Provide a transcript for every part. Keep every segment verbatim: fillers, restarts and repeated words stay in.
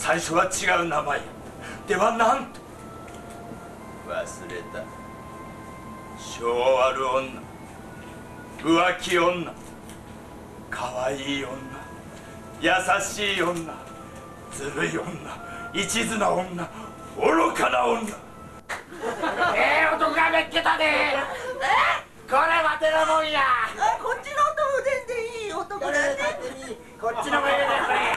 最初は違う名前ではなんと忘れた。性ある女、浮気女、可愛い女、優しい女、ずるい女、一途な女、愚かな女。ええ男がめっけたね。これはてなもんや。 こっちの男も全然いい男だね。 こっちのもいいですね。おいよ。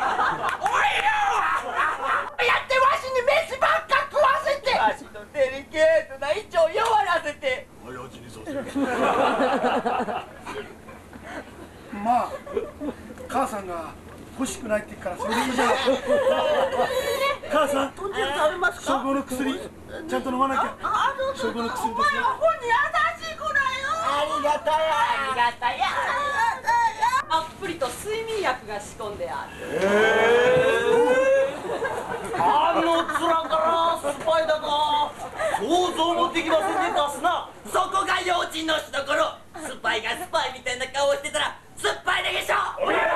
やってわしに飯ばっか食わせて。 わしのデリケートな胃腸弱らせて。 親父にさせる。 まあ母さんが欲しくないって言うからそれでいいじゃん。母さん、 豚汁食べますか？ 消防の薬ちゃんと飲まなきゃ。 あ、そうそうそう。お前は本に優しい子だよ。ありがたや。ありがたや。 たっぷりと睡眠薬が仕込んである。 あの面からスパイだか想像もできませんでたすな。そこが幼稚のしどころ。スパイがスパイみたいな顔してたらスパイだけしょ。 おや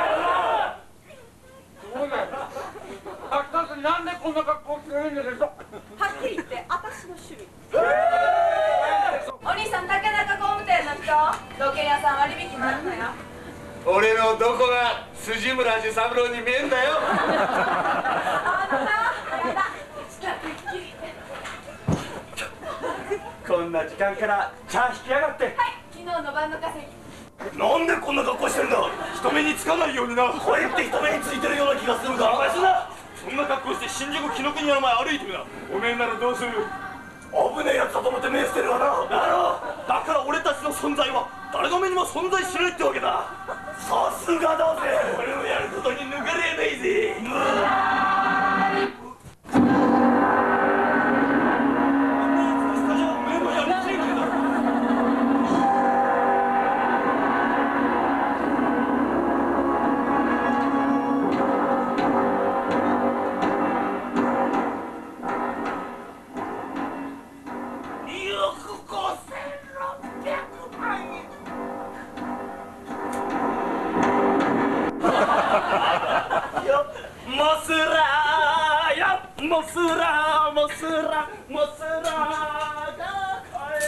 そうだよ。あきさんなんでこんな格好してるんですか。 はっきり言って私の趣味。お兄さん、竹中工務店の人、時計屋さん割引になるのよ。 俺のどこが辻村治三郎に見えんだよ。 あのな、やだ。 こんな時間から茶引きやがって。 はい、昨日の晩の稼ぎ。 なんでこんな格好してるんだ。人目につかないようにな。これって人目についてるような気がするが。お前そんなそんな格好して新宿紀ノ国屋の前歩いてるな。おめえならどうする。危ねえやつだと思って目捨てるわな。だろう。だから俺たちの存在は誰の目にも存在しないってわけだ。さすがだぜ。俺のやることに抜かれないぜ。モスラモスラモスラが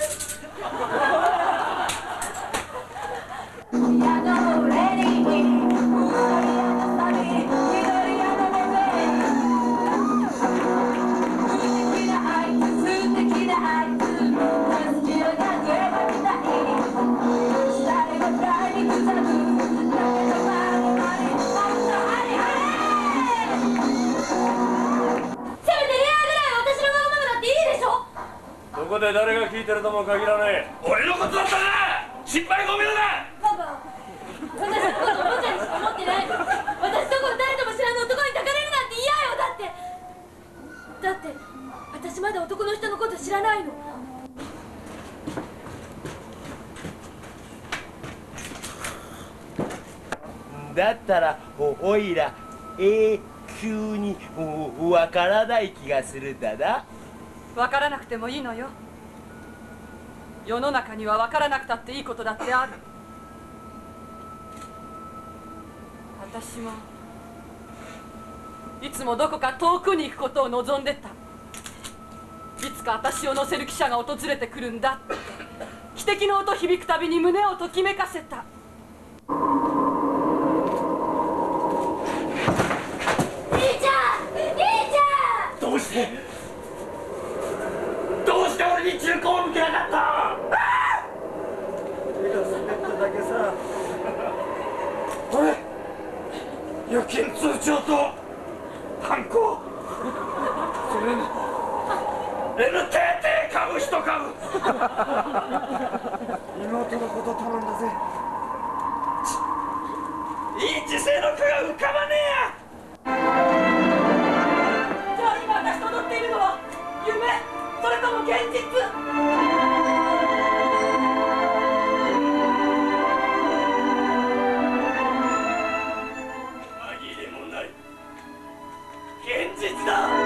どこで誰が聞いてるとも限らない。俺のことだったな。失敗ごめんな。 パパ、私のことおもちゃにしか思ってない。私のこと誰とも知らぬ男に抱かれるなんて嫌よ。だってだって私まだ男の人のこと知らないの。 だったら お, おいら永久にわからない気がするだな。 わからなくてもいいのよ。世の中にはわからなくたっていいことだってある。私もいつもどこか遠くに行くことを望んでた。いつか私を乗せる汽車が訪れてくるんだって。汽笛の音響くたびに胸をときめかせた。兄ちゃん、兄ちゃん、 どうしてどうして俺に銃口を向けなかった。 手が滑っただけさ。 俺預金通帳とハンコ、それに エヌティーティー 株一株。 妹のこと頼んだぜ。 いい知性の句が浮かばねえや。 じゃあ今私と踊っているのは夢、それとも現実？ 現実だ。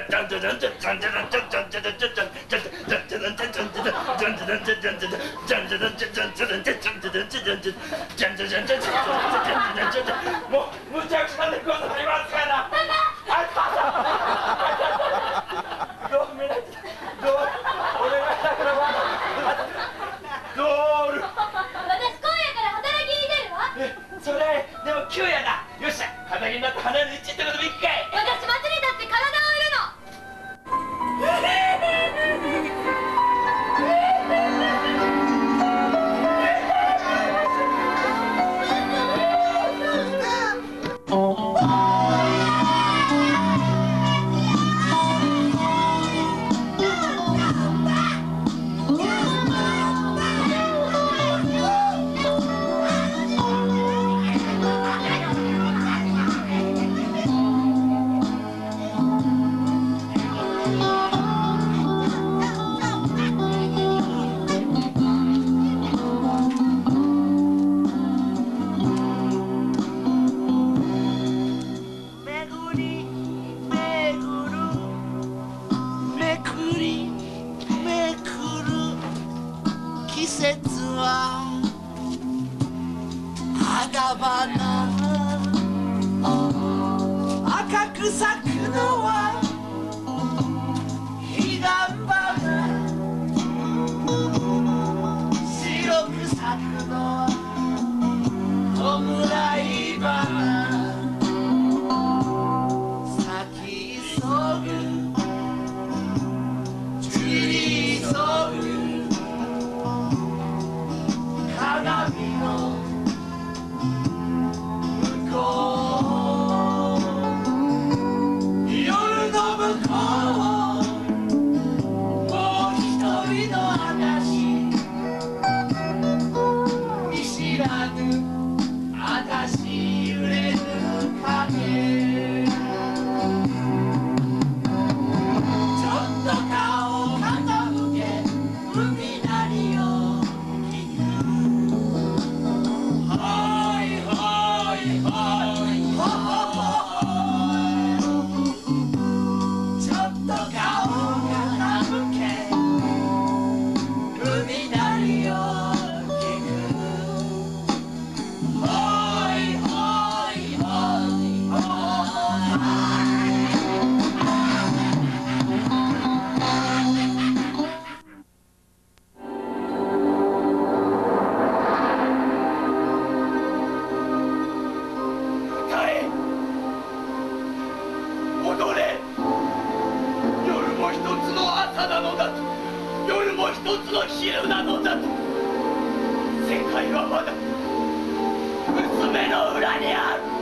もうむちゃくちゃでございますからどうめらどうお願いだからドール私今夜から働きに出るわ。 えそれでも急やなよっしゃ畑になった花の一ってこともいいかい私祭りだって体を売るの。 いつの比喩なのだと。世界はまだ娘の裏にある。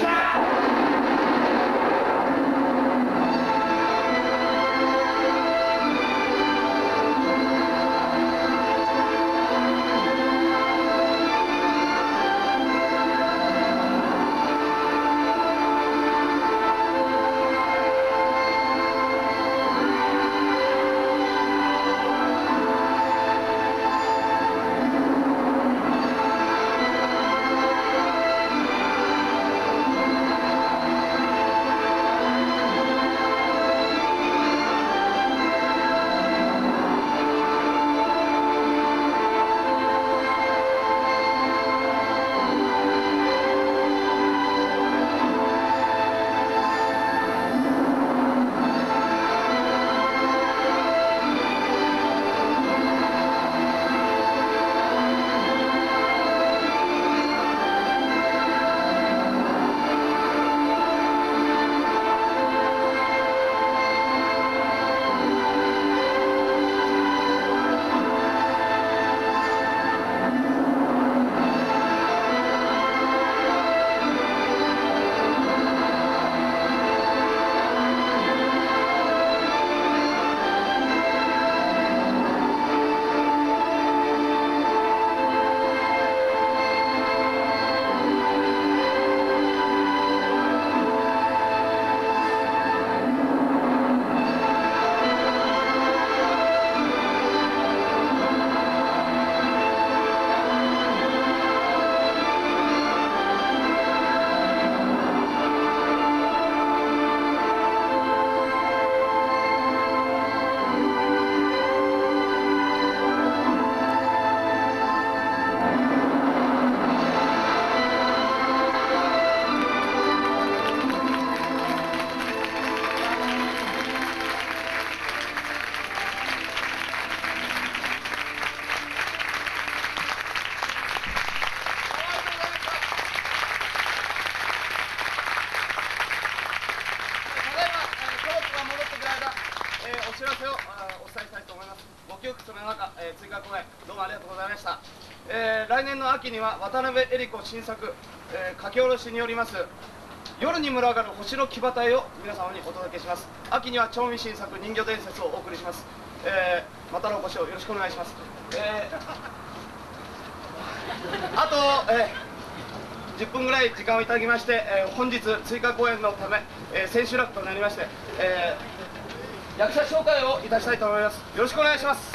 えー、来年の秋には渡辺恵理子新作、えー、書き下ろしによります夜に群がる星の騎馬隊を皆様にお届けします。秋には長美新作人魚伝説をお送りします。えー、またのご視聴よろしくお願いします。えー、あと、えー、じゅっぷんぐらい時間をいただきまして、えー、本日追加公演のため、えー、千秋楽となりまして、えー、役者紹介をいたしたいと思います。よろしくお願いします。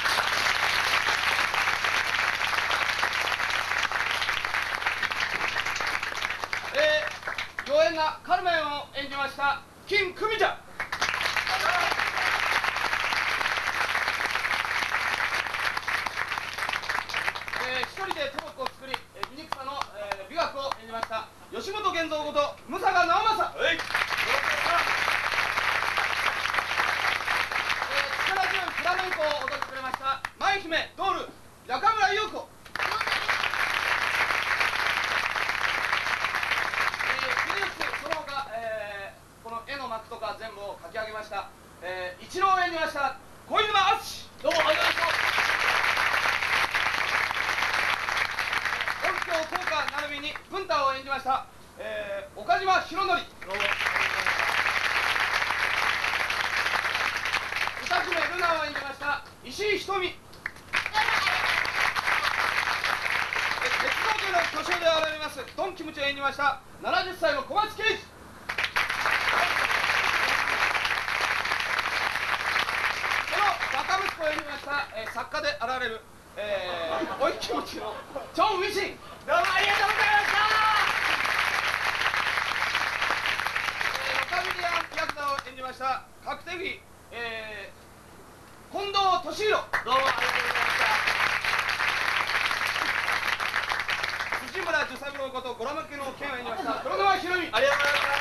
妖艶なカルメンを演じました金久美ちゃん。えー、一人でトモックを作り醜さの、えー、美学を演じました吉本源三こと六平直政。はい、えー、力強いフラメンコを踊ってくれました舞姫ドール中村優子。絵の幕とか全部を書き上げました、えー、一郎を演じました小泉敦。どうもありがとう。音響効果並びに文太を演じました、えー、岡島博則。どうも歌姫ルナを演じました石井ひとみ。鉄道家の巨匠であられますドンキムチを演じましたななじゅっさいの小松圭司。若息子を演じました、えー、作家であられる、えー、おい気持ちのチョン・ウィシン。どうもありがとうございました。えー、ロカビリアンヤクザを演じました角手木、えー、近藤俊弘。どうもありがとうございました。辻村寿三郎ことゴラマ家の剣を演じました黒沼博美。ありがとうございました。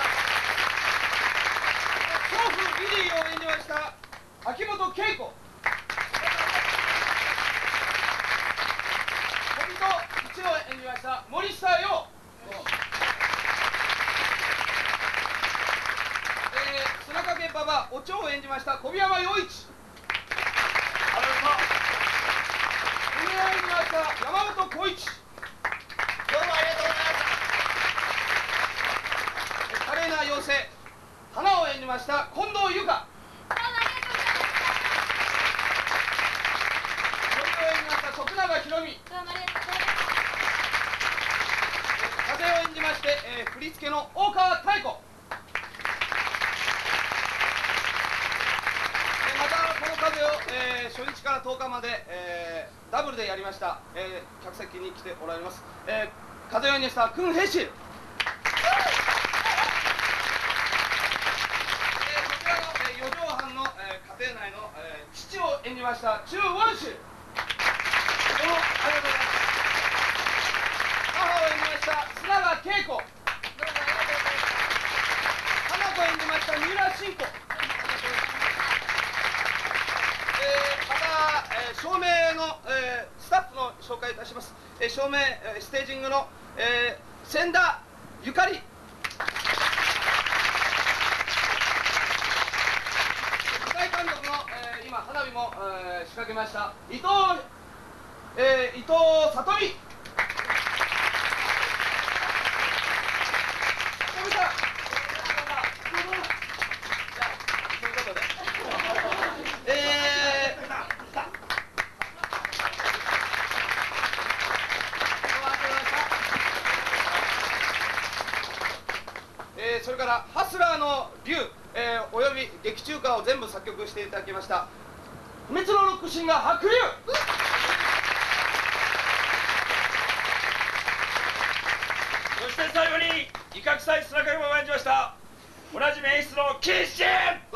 娼婦リリーを演じました秋元恵子。小人一を演じました森下洋。えー、砂掛馬場お蝶を演じました小宮山洋一。ありがとうございます。 一。どうもありがとうございます。華麗な妖精花を演じました近藤由香。徳永ひろみ。風を演じまして、えー、振り付けの大川妙子。えー、またこの風を、えー、初日からとおかまで、えー、ダブルでやりました、えー、客席に来ておられます、えー、風を演じましたクン・ヘイシル。四畳半の、えー、家庭内の、えー、父を演じましたチュー・ウォルシュ。どうもありがとうございます。母を演じました砂川恵子。花子を演じました三浦信子。えー、また、えー、照明の、えー、スタッフの紹介いたします。えー、照明、えー、ステージングの、えー、千田ゆかり。監督の、えー、今花火も、えー、仕掛けました伊藤、えー、伊藤さとみ。ということで、えー、えー、それからハスラーの竜、えー、および劇中歌を全部作曲していただきました不滅のロックシンガー白龍。 そして最後に威嚇祭砂影を演じました同じ演出のキッシン。